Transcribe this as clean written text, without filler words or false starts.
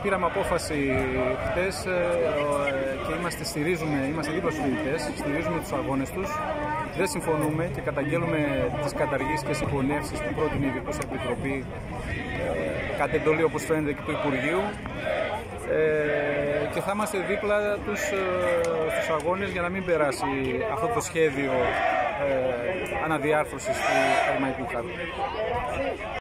πήραμε απόφαση χτες και είμαστε δίπλα στους φοιτητές, στηρίζουμε τους αγώνες τους. Δεν συμφωνούμε και καταγγέλουμε τις καταργήσεις και συγχωνεύσεις που πρότεινε η Ειδικούσα Επιτροπή κατ' εντολή, όπως φαίνεται, και του Υπουργείου. Και θα είμαστε δίπλα τους στους αγώνες για να μην περάσει αυτό το σχέδιο αναδιάρθρωσης του Ακαδημαϊκού Χάρτη.